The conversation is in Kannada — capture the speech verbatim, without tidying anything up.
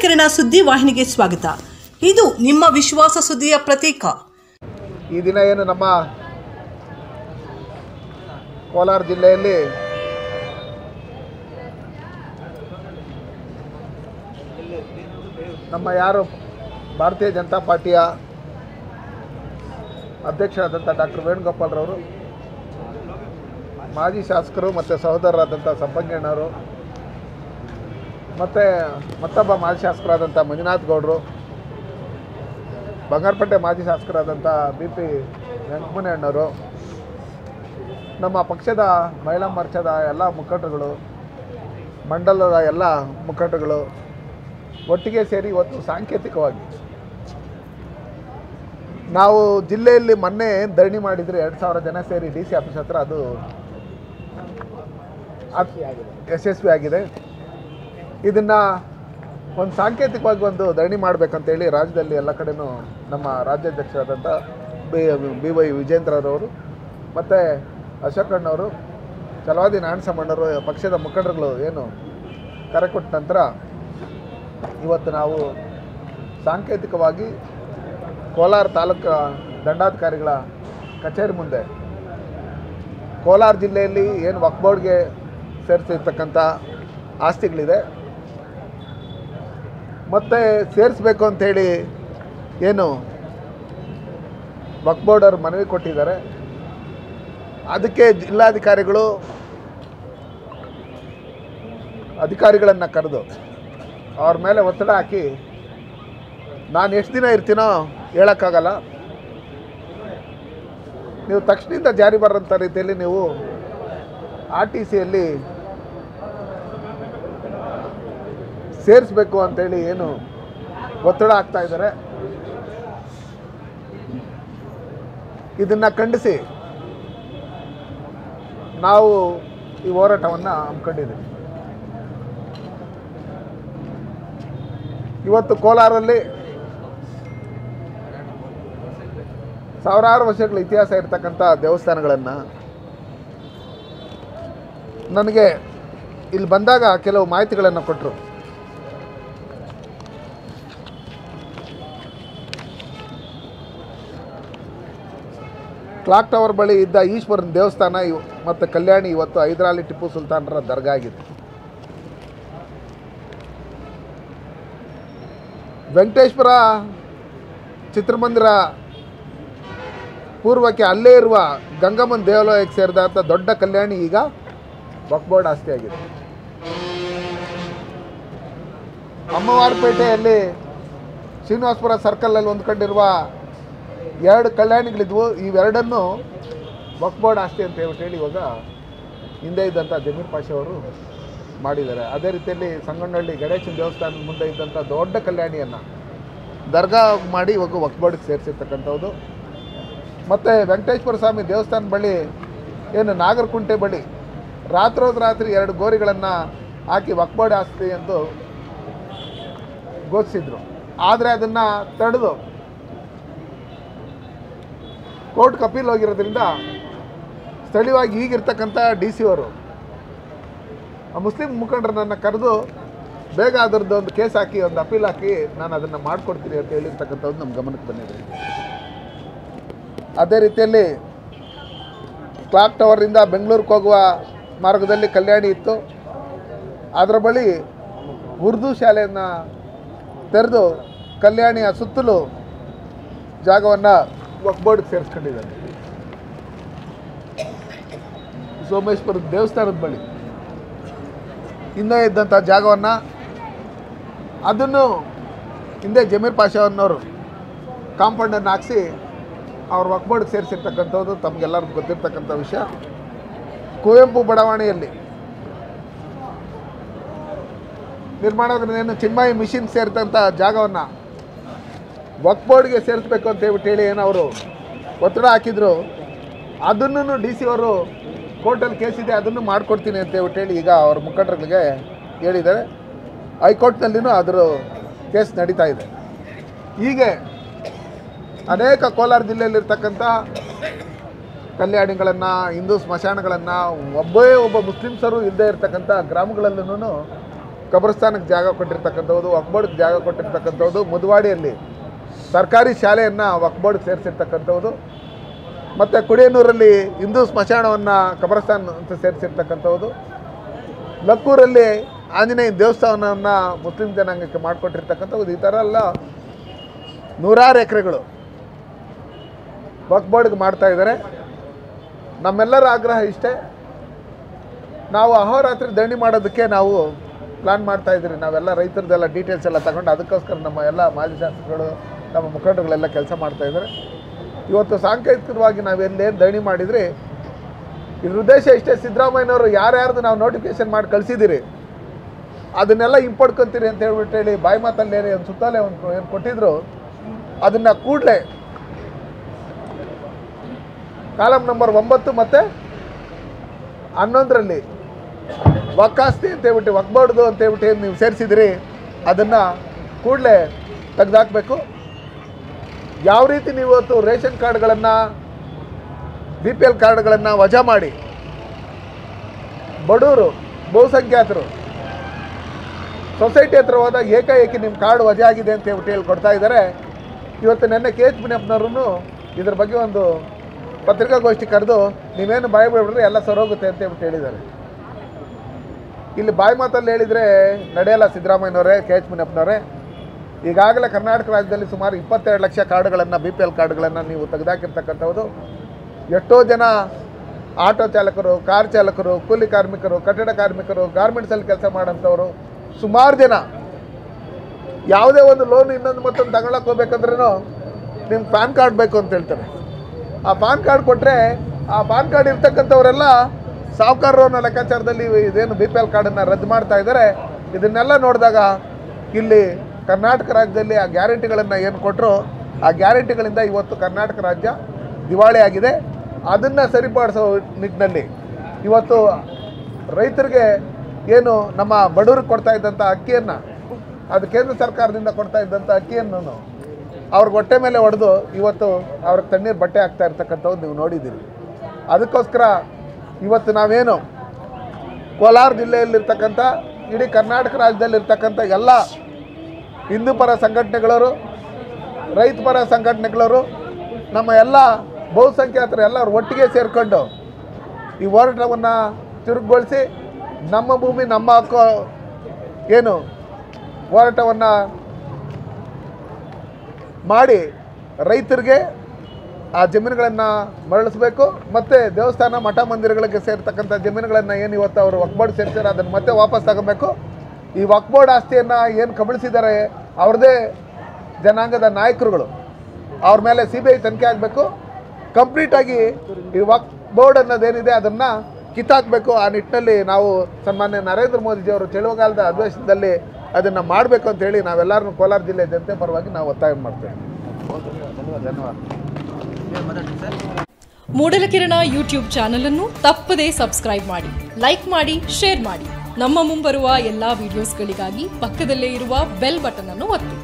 ಕಿರಣ ಸುದ್ದಿ ವಾಹಿನಿಗೆ ಸ್ವಾಗತ. ಇದು ನಿಮ್ಮ ವಿಶ್ವಾಸ ಸುದ್ದಿಯ ಪ್ರತೀಕ. ಈ ದಿನ ಏನು ನಮ್ಮ ಕೋಲಾರ ಜಿಲ್ಲೆಯಲ್ಲಿ ನಮ್ಮ ಯಾರು ಭಾರತೀಯ ಜನತಾ ಪಾರ್ಟಿಯ ಅಧ್ಯಕ್ಷರಾದಂಥ ಡಾಕ್ಟರ್ ವೇಣುಗೋಪಾಲ್ರವರು, ಮಾಜಿ ಶಾಸಕರು ಮತ್ತು ಸಹೋದರರಾದಂಥ ಸಂಪಂಗಣ್ಣವರು ಮತ್ತು ಮತ್ತೊಬ್ಬ ಮಾಜಿ ಶಾಸಕರಾದಂಥ ಮಂಜುನಾಥ್ ಗೌಡರು, ಬಂಗಾರಪೇಟೆ ಮಾಜಿ ಶಾಸಕರಾದಂಥ ಬಿ ಪಿ ವೆಂಕಟರಮಣಯ್ಯನವರು, ನಮ್ಮ ಪಕ್ಷದ ಮಹಿಳಾ ಮೋರ್ಚಾದ ಎಲ್ಲ ಮುಖಂಡರುಗಳು, ಮಂಡಲದ ಎಲ್ಲ ಮುಖಂಡರುಗಳು ಒಟ್ಟಿಗೆ ಸೇರಿ ಇವತ್ತು ಸಾಂಕೇತಿಕವಾಗಿ ನಾವು ಜಿಲ್ಲೆಯಲ್ಲಿ ಮೊನ್ನೆ ಧರಣಿ ಮಾಡಿದರೆ ಎರಡು ಸಾವಿರ ಜನ ಸೇರಿ ಡಿ ಸಿ ಆಫೀಸ್ ಹತ್ರ ಅದು ಯಶಸ್ವಿಯಾಗಿದೆ. ಇದನ್ನು ಒಂದು ಸಾಂಕೇತಿಕವಾಗಿ ಒಂದು ಧರಣಿ ಮಾಡಬೇಕಂತೇಳಿ ರಾಜ್ಯದಲ್ಲಿ ಎಲ್ಲ ಕಡೆಯೂ ನಮ್ಮ ರಾಜ್ಯಾಧ್ಯಕ್ಷರಾದಂಥ ಬಿ ಬಿ ವೈ ವಿಜೇಂದ್ರರವರು ಮತ್ತು ಅಶೋಕಣ್ಣವರು, ಛಲವಾದಿ ನಾರಾಯಣಸ್ವಾಮಣ್ಣವರು, ಪಕ್ಷದ ಮುಖಂಡರುಗಳು ಏನು ಕರೆ ಕೊಟ್ಟ ನಂತರ ಇವತ್ತು ನಾವು ಸಾಂಕೇತಿಕವಾಗಿ ಕೋಲಾರ ತಾಲೂಕು ದಂಡಾಧಿಕಾರಿಗಳ ಕಚೇರಿ ಮುಂದೆ ಕೋಲಾರ ಜಿಲ್ಲೆಯಲ್ಲಿ ಏನು ವಕ್ಫ್ ಬೋರ್ಡ್ಗೆ ಸೇರಿಸಿರ್ತಕ್ಕಂಥ ಆಸ್ತಿಗಳಿದೆ ಮತ್ತು ಸೇರಿಸಬೇಕು ಅಂಥೇಳಿ ಏನು ವಕ್ಫ್ ಬೋರ್ಡ್ ಅವರು ಮನವಿ ಕೊಟ್ಟಿದ್ದಾರೆ. ಅದಕ್ಕೆ ಜಿಲ್ಲಾಧಿಕಾರಿಗಳು ಅಧಿಕಾರಿಗಳನ್ನು ಕರೆದು ಅವ್ರ ಮೇಲೆ ಒತ್ತಡ ಹಾಕಿ, ನಾನು ಎಷ್ಟು ದಿನ ಇರ್ತೀನೋ ಹೇಳೋಕ್ಕಾಗಲ್ಲ, ನೀವು ತಕ್ಷಣದಿಂದ ಜಾರಿ ಬರೋಂಥ ರೀತಿಯಲ್ಲಿ ನೀವು ಆರ್ ಟಿ ಸಿಯಲ್ಲಿ ಸೇರಿಸಬೇಕು ಅಂತೇಳಿ ಏನು ಒತ್ತಡ ಹಾಕ್ತಾ ಇದ್ದಾರೆ. ಇದನ್ನು ಖಂಡಿಸಿ ನಾವು ಈ ಹೋರಾಟವನ್ನು ಹಮ್ಮಿಕೊಂಡಿದ್ದೀವಿ. ಇವತ್ತು ಕೋಲಾರಲ್ಲಿ ಸಾವಿರಾರು ವರ್ಷಗಳ ಇತಿಹಾಸ ಇರತಕ್ಕಂಥ ದೇವಸ್ಥಾನಗಳನ್ನು ನನಗೆ ಇಲ್ಲಿ ಬಂದಾಗ ಕೆಲವು ಮಾಹಿತಿಗಳನ್ನು ಕೊಟ್ಟರು. ಕ್ಲಾಕ್ ಟವರ್ ಬಳಿ ಇದ್ದ ಈಶ್ವರನ ದೇವಸ್ಥಾನ ಮತ್ತು ಕಲ್ಯಾಣಿ ಇವತ್ತು ಹೈದರಾಲಿ ಟಿಪ್ಪು ಸುಲ್ತಾನರ ದರ್ಗಾ ಆಗಿದೆ. ವೆಂಕಟೇಶ್ವರ ಚಿತ್ರಮಂದಿರ ಪೂರ್ವಕ್ಕೆ ಅಲ್ಲೇ ಇರುವ ಗಂಗಮ್ಮನ ದೇವಾಲಯಕ್ಕೆ ಸೇರಿದಂಥ ದೊಡ್ಡ ಕಲ್ಯಾಣಿ ಈಗ ವಕ್ಫ್ ಬೋರ್ಡ್ ಆಸ್ತಿಯಾಗಿದೆ. ಅಮ್ಮವಾರಪೇಟೆಯಲ್ಲಿ ಶ್ರೀನಿವಾಸಪುರ ಸರ್ಕಲಲ್ಲಿ ಹೊಂದ್ಕೊಂಡಿರುವ ಎರಡು ಕಲ್ಯಾಣಿಗಳಿದ್ವು. ಇವೆರಡನ್ನು ವಕ್ಫ್ ಬೋರ್ಡ್ ಆಸ್ತಿ ಅಂತ ಹೇಳಿ ಇವಾಗ ಹಿಂದೆ ಇದ್ದಂಥ ಜಮೀರ್ ಪಾಷಾ ಅವರು ಮಾಡಿದ್ದಾರೆ. ಅದೇ ರೀತಿಯಲ್ಲಿ ಸಂಗನಹಳ್ಳಿ ಗಣೇಶನ ದೇವಸ್ಥಾನದ ಮುಂದೆ ಇದ್ದಂಥ ದೊಡ್ಡ ಕಲ್ಯಾಣಿಯನ್ನು ದರ್ಗಾ ಮಾಡಿ ಇವಾಗ ವಕ್ಫ್ ಬೋರ್ಡ್ಗೆ ಸೇರಿಸಿರ್ತಕ್ಕಂಥದ್ದು. ಮತ್ತು ವೆಂಕಟೇಶ್ವರ ಸ್ವಾಮಿ ದೇವಸ್ಥಾನ ಬಳಿ ಏನು ನಾಗರಕುಂಟೆ ಬಳಿ ರಾತ್ರೋದು ರಾತ್ರಿ ಎರಡು ಗೋರಿಗಳನ್ನು ಹಾಕಿ ವಕ್ಫ್ ಬೋರ್ಡ್ ಆಸ್ತಿ ಎಂದು ಘೋಷಿಸಿದ್ರು. ಆದರೆ ಅದನ್ನು ತಡೆದು ಕೋರ್ಟ್ಗೆ ಅಪೀಲ್ ಹೋಗಿರೋದ್ರಿಂದ ಸ್ಥಳೀಯವಾಗಿ ಈಗಿರ್ತಕ್ಕಂಥ ಡಿ ಸಿ ಅವರು ಮುಸ್ಲಿಂ ಮುಖಂಡರನ್ನು ಕರೆದು ಬೇಗ ಅದರದ್ದು ಒಂದು ಕೇಸ್ ಹಾಕಿ ಒಂದು ಅಪೀಲ್ ಹಾಕಿ ನಾನು ಅದನ್ನು ಮಾಡಿಕೊಡ್ತೀನಿ ಅಂತ ಹೇಳಿರ್ತಕ್ಕಂಥದ್ದು ನಮ್ಮ ಗಮನಕ್ಕೆ ಬಂದಿದೆ. ಅದೇ ರೀತಿಯಲ್ಲಿ ಕ್ಲಾಕ್ ಟವರಿಂದ ಬೆಂಗಳೂರಿಗೆ ಹೋಗುವ ಮಾರ್ಗದಲ್ಲಿ ಕಲ್ಯಾಣಿ ಇತ್ತು. ಅದರ ಬಳಿ ಉರ್ದು ಶಾಲೆಯನ್ನು ತೆರೆದು ಕಲ್ಯಾಣಿಯ ಸುತ್ತಲೂ ಜಾಗವನ್ನು ವಕ್ಫ್ ಬೋರ್ಡ್ಗೆ ಸೇರಿಸ್ಕೊಂಡಿದ್ದಾರೆ. ಸೋಮೇಶ್ವರ ದೇವಸ್ಥಾನದ ಬಳಿ ಹಿಂದೆ ಇದ್ದಂಥ ಜಾಗವನ್ನು ಅದನ್ನು ಹಿಂದೆ ಜಮೀರ್ ಪಾಷಾ ಅನ್ನೋರು ಕಾಂಪೌಂಡನ್ನು ಹಾಕಿಸಿ ಅವ್ರ ವಕ್ಫ್ ಬೋರ್ಡ್ಗೆ ಸೇರಿಸಿರ್ತಕ್ಕಂಥದ್ದು ತಮಗೆಲ್ಲರಿಗೂ ಗೊತ್ತಿರ್ತಕ್ಕಂಥ ವಿಷಯ. ಕುವೆಂಪು ಬಡಾವಣೆಯಲ್ಲಿ ನಿರ್ಮಾಣವನ್ನು ಚಿನ್ಮಯಿ ಮಿಷಿನ್ ಸೇರಿದಂಥ ಜಾಗವನ್ನು ವಕ್ಫ್ ಬೋರ್ಡ್ಗೆ ಸೇರಿಸ್ಬೇಕು ಅಂತ ಹೇಳ್ಬಿಟ್ಟು ಹೇಳಿ ಏನು ಅವರು ಒತ್ತಡ ಹಾಕಿದ್ರು. ಅದನ್ನು ಡಿ ಸಿ ಅವರು ಕೋರ್ಟಲ್ಲಿ ಕೇಸಿದೆ ಅದನ್ನು ಮಾಡಿಕೊಡ್ತೀನಿ ಅಂತ ಹೇಳ್ಬಿಟ್ಟು ಹೇಳಿ ಈಗ ಅವ್ರ ಮುಖಂಡರುಗಳಿಗೆ ಹೇಳಿದ್ದಾರೆ. ಹೈಕೋರ್ಟ್ನಲ್ಲಿನೂ ಅದರ ಕೇಸ್ ನಡೀತಾ ಇದೆ. ಹೀಗೆ ಅನೇಕ ಕೋಲಾರ ಜಿಲ್ಲೆಯಲ್ಲಿರ್ತಕ್ಕಂಥ ಕಲ್ಯಾಣಿಗಳನ್ನು, ಹಿಂದೂ ಸ್ಮಶಾನಗಳನ್ನು, ಒಬ್ಬೇ ಒಬ್ಬ ಮುಸ್ಲಿಮ್ಸರು ಇಲ್ಲದೇ ಇರತಕ್ಕಂಥ ಗ್ರಾಮಗಳಲ್ಲೂ ಕಬ್ರಸ್ಥಾನಕ್ಕೆ ಜಾಗ ಕೊಟ್ಟಿರ್ತಕ್ಕಂಥದ್ದು, ವಕ್ಫ್ ಬೋರ್ಡ್ಗೆ ಜಾಗ ಕೊಟ್ಟಿರ್ತಕ್ಕಂಥದ್ದು, ಮುದವಾಡಿಯಲ್ಲಿ ಸರ್ಕಾರಿ ಶಾಲೆಯನ್ನು ವಕ್ಫ್ ಬೋರ್ಡ್ಗೆ ಸೇರಿಸಿರ್ತಕ್ಕಂಥದ್ದು, ಮತ್ತು ಕುಡಿಯನೂರಲ್ಲಿ ಹಿಂದೂ ಸ್ಮಶಾನವನ್ನು ಕಬ್ರಸ್ಥಾನ ಅಂತ ಸೇರಿಸಿರ್ತಕ್ಕಂಥದ್ದು, ಲಕ್ಕೂರಲ್ಲಿ ಆಂಜನೇಯ ದೇವಸ್ಥಾನವನ್ನು ಮುಸ್ಲಿಂ ಜನಾಂಗಕ್ಕೆ ಮಾಡಿಕೊಟ್ಟಿರ್ತಕ್ಕಂಥದ್ದು, ಈ ಥರ ಎಲ್ಲ ನೂರಾರು ಎಕರೆಗಳು ವಕ್ಫ್ ಬೋರ್ಡ್ಗೆ ಮಾಡ್ತಾಯಿದ್ದಾರೆ. ನಮ್ಮೆಲ್ಲರ ಆಗ್ರಹ ಇಷ್ಟೇ, ನಾವು ಅಹೋರಾತ್ರಿ ಧರಣಿ ಮಾಡೋದಕ್ಕೆ ನಾವು ಪ್ಲ್ಯಾನ್ ಮಾಡ್ತಾಯಿದ್ದೀರಿ. ನಾವೆಲ್ಲ ರೈತರದ್ದೆಲ್ಲ ಡೀಟೇಲ್ಸ್ ಎಲ್ಲ ತಗೊಂಡು ಅದಕ್ಕೋಸ್ಕರ ನಮ್ಮ ಎಲ್ಲ ಮಾಜಿ ಶಾಸಕರು, ನಮ್ಮ ಮುಖಂಡರುಗಳೆಲ್ಲ ಕೆಲಸ ಮಾಡ್ತಾಯಿದ್ದಾರೆ. ಇವತ್ತು ಸಾಂಕೇತಿಕವಾಗಿ ನಾವೆಲ್ಲೇನು ಧರಣಿ ಮಾಡಿದ್ರಿ, ಇದ್ರ ಉದ್ದೇಶ ಇಷ್ಟೇ, ಸಿದ್ದರಾಮಯ್ಯನವರು ಯಾರ್ಯಾರ್ದು ನಾವು ನೋಟಿಫಿಕೇಶನ್ ಮಾಡಿ ಕಳಿಸಿದ್ದೀರಿ ಅದನ್ನೆಲ್ಲ ಹಿಂಪಡ್ಕೊತೀರಿ ಅಂತ ಹೇಳ್ಬಿಟ್ಟು ಹೇಳಿ ಬಾಯಿ ಮಾತಲ್ಲಿ ಏನೇ ಒಂದು ಸುತ್ತಲೇ ಒಂದು ಏನು ಕೊಟ್ಟಿದ್ರು, ಅದನ್ನು ಕೂಡಲೇ ಕಾಲಮ್ ನಂಬರ್ ಒಂಬತ್ತು ಮತ್ತು ಹನ್ನೊಂದರಲ್ಲಿ ವಕ್ಕಾಸ್ತಿ ಅಂತೇಳ್ಬಿಟ್ಟು ವಕ್ಫ್ ಬೋರ್ಡ್ದು ಅಂತೇಳ್ಬಿಟ್ಟು ಏನು ನೀವು ಸೇರಿಸಿದಿರಿ ಅದನ್ನು ಕೂಡಲೇ ತೆಗೆದಾಕಬೇಕು. ಯಾವ ರೀತಿ ನೀವು ಇವತ್ತು ರೇಷನ್ ಕಾರ್ಡ್ಗಳನ್ನು, ಬಿ ಪಿ ಎಲ್ ಕಾರ್ಡ್ಗಳನ್ನು ವಜಾ ಮಾಡಿ ಬಡವರು, ಬಹುಸಂಖ್ಯಾತರು ಸೊಸೈಟಿ ಹತ್ರ ಹೋದಾಗ ಏಕಾಏಕಿ ನಿಮ್ಮ ಕಾರ್ಡ್ ವಜಾ ಆಗಿದೆ ಅಂತ ಹೇಳ್ಬಿಟ್ಟು ಹೇಳಿ ಕೊಡ್ತಾ ಇದ್ದಾರೆ. ಇವತ್ತು ನೆನ್ನೆ ಕೆ ಎಚ್ ಮುನಿಯಪ್ಪನವ್ರೂ ಇದ್ರ ಬಗ್ಗೆ ಒಂದು ಪತ್ರಿಕಾಗೋಷ್ಠಿ ಕರೆದು ನೀವೇನು ಬಾಯಿ ಬಿಡ್ಬಿಡ್ರಿ ಎಲ್ಲ ಸರೋಗುತ್ತೆ ಅಂತ ಹೇಳ್ಬಿಟ್ಟು ಹೇಳಿದ್ದಾರೆ. ಇಲ್ಲಿ ಬಾಯಿ ಮಾತಲ್ಲಿ ಹೇಳಿದರೆ ನಡೆಯಲ್ಲ ಸಿದ್ದರಾಮಯ್ಯನವರೇ, ಕೆ ಎಚ್ ಮುನಿಯಪ್ಪನವರೇ. ಈಗಾಗಲೇ ಕರ್ನಾಟಕ ರಾಜ್ಯದಲ್ಲಿ ಸುಮಾರು ಇಪ್ಪತ್ತೆರಡು ಲಕ್ಷ ಕಾರ್ಡ್ಗಳನ್ನು, ಬಿ ಪಿ ಎಲ್ ಕಾರ್ಡ್ಗಳನ್ನು ನೀವು ತೆಗೆದಾಕಿರ್ತಕ್ಕಂಥದ್ದು. ಎಷ್ಟೋ ಜನ ಆಟೋ ಚಾಲಕರು, ಕಾರ್ ಚಾಲಕರು, ಕೂಲಿ ಕಾರ್ಮಿಕರು, ಕಟ್ಟಡ ಕಾರ್ಮಿಕರು, ಗಾರ್ಮೆಂಟ್ಸಲ್ಲಿ ಕೆಲಸ ಮಾಡೋಂಥವ್ರು ಸುಮಾರು ಜನ ಯಾವುದೇ ಒಂದು ಲೋನ್ ಇನ್ನೊಂದು ಮತ್ತೊಂದು ತಗೊಳಕ್ಕೆ ಹೋಗ್ಬೇಕಂದ್ರೂ ನಿಮ್ಗೆ ಪ್ಯಾನ್ ಕಾರ್ಡ್ ಬೇಕು ಅಂತ ಹೇಳ್ತಾರೆ. ಆ ಪಾನ್ ಕಾರ್ಡ್ ಕೊಟ್ಟರೆ ಆ ಪಾನ್ ಕಾರ್ಡ್ ಇರ್ತಕ್ಕಂಥವರೆಲ್ಲ ಸಾಹುಕಾರರು ಅನ್ನೋ ಲೆಕ್ಕಾಚಾರದಲ್ಲಿ ಇದೇನು ಬಿ ಪಿ ಎಲ್ ಕಾರ್ಡನ್ನು ರದ್ದು ಮಾಡ್ತಾ ಇದ್ದಾರೆ. ಇದನ್ನೆಲ್ಲ ನೋಡಿದಾಗ ಇಲ್ಲಿ ಕರ್ನಾಟಕ ರಾಜ್ಯದಲ್ಲಿ ಆ ಗ್ಯಾರಂಟಿಗಳನ್ನು ಏನು ಕೊಟ್ಟರು ಆ ಗ್ಯಾರಂಟಿಗಳಿಂದ ಇವತ್ತು ಕರ್ನಾಟಕ ರಾಜ್ಯ ದಿವಾಳಿ ಆಗಿದೆ. ಅದನ್ನು ಸರಿಪಡಿಸೋ ನಿಟ್ಟಿನಲ್ಲಿ ಇವತ್ತು ರೈತರಿಗೆ ಏನು ನಮ್ಮ ಬಡವರಿಗೆ ಕೊಡ್ತಾ ಇದ್ದಂಥ ಅಕ್ಕಿಯನ್ನು, ಅದು ಕೇಂದ್ರ ಸರ್ಕಾರದಿಂದ ಕೊಡ್ತಾ ಇದ್ದಂಥ ಅಕ್ಕಿಯನ್ನು ಅವ್ರಿಗೆ ಹೊಟ್ಟೆ ಮೇಲೆ ಹೊಡೆದು ಇವತ್ತು ಅವ್ರಿಗೆ ತಣ್ಣೀರು ಬಟ್ಟೆ ಹಾಕ್ತಾ ಇರ್ತಕ್ಕಂಥದ್ದು ನೀವು ನೋಡಿದ್ದೀರಿ. ಅದಕ್ಕೋಸ್ಕರ ಇವತ್ತು ನಾವೇನು ಕೋಲಾರ ಜಿಲ್ಲೆಯಲ್ಲಿರ್ತಕ್ಕಂಥ, ಇಡೀ ಕರ್ನಾಟಕ ರಾಜ್ಯದಲ್ಲಿರ್ತಕ್ಕಂಥ ಎಲ್ಲ ಹಿಂದೂ ಪರ ಸಂಘಟನೆಗಳವರು, ರೈತ ಪರ ಸಂಘಟನೆಗಳವರು, ನಮ್ಮ ಎಲ್ಲ ಬಹುಸಂಖ್ಯಾತರು ಎಲ್ಲರೂ ಒಟ್ಟಿಗೆ ಸೇರಿಕೊಂಡು ಈ ಹೋರಾಟವನ್ನು ತಿರುಗುಗೊಳಿಸಿ ನಮ್ಮ ಭೂಮಿ ನಮ್ಮ ಹಕ್ಕು ಏನು ಹೋರಾಟವನ್ನು ಮಾಡಿ ರೈತರಿಗೆ ಆ ಜಮೀನುಗಳನ್ನು ಮರಳಿಸಬೇಕು. ಮತ್ತು ದೇವಸ್ಥಾನ, ಮಠ ಮಂದಿರಗಳಿಗೆ ಸೇರ್ತಕ್ಕಂಥ ಜಮೀನುಗಳನ್ನು ಏನು ಇವತ್ತು ಅವರು ವಕ್ಫ್ ಬೋರ್ಡ್ ಸೇರ್ತಾರೆ ಅದನ್ನು ಮತ್ತೆ ವಾಪಸ್ ತಗೋಬೇಕು. ಈ ವಕ್ಫ್ ಬೋರ್ಡ್ ಆಸ್ತಿಯನ್ನು ಏನು ಕಬಳಿಸಿದ್ದಾರೆ ಅವ್ರದ್ದೇ ಜನಾಂಗದ ನಾಯಕರುಗಳು, ಅವ್ರ ಮೇಲೆ ಸಿ ಬಿ ಐ ತನಿಖೆ ಆಗಬೇಕು. ಕಂಪ್ಲೀಟಾಗಿ ಈ ವಕ್ಫ್ ಬೋರ್ಡ್ ಅನ್ನೋದೇನಿದೆ ಅದನ್ನು ಕಿತ್ತಾಕಬೇಕು. ಆ ನಿಟ್ಟಿನಲ್ಲಿ ನಾವು ಸನ್ಮಾನ್ಯ ನರೇಂದ್ರ ಮೋದಿಜಿಯವರು ಚಳುವಗಾಲದ ಅಧಿವೇಶನದಲ್ಲಿ ಅದನ್ನು ಮಾಡಬೇಕು ಅಂತೇಳಿ ನಾವೆಲ್ಲರೂ ಕೋಲಾರ ಜಿಲ್ಲೆ ಜನತೆ ಪರವಾಗಿ ನಾವು ಒತ್ತಾಯ ಮಾಡ್ತೇವೆ. ಧನ್ಯವಾದ. ಮೂಡಲಕಿರಣ ಯೂಟ್ಯೂಬ್ ಚಾನಲ್ ಅನ್ನು ತಪ್ಪದೇ ಸಬ್ಸ್ಕ್ರೈಬ್ ಮಾಡಿ, ಲೈಕ್ ಮಾಡಿ, ಶೇರ್ ಮಾಡಿ. ನಮ್ಮ ಮುಂಬರುವ ಎಲ್ಲಾ ವಿಡಿಯೋಸ್ಗಳಿಗಾಗಿ ಪಕ್ಕದಲ್ಲೇ ಇರುವ ಬೆಲ್ ಬಟನ್ ಅನ್ನು ಒತ್ತಿ.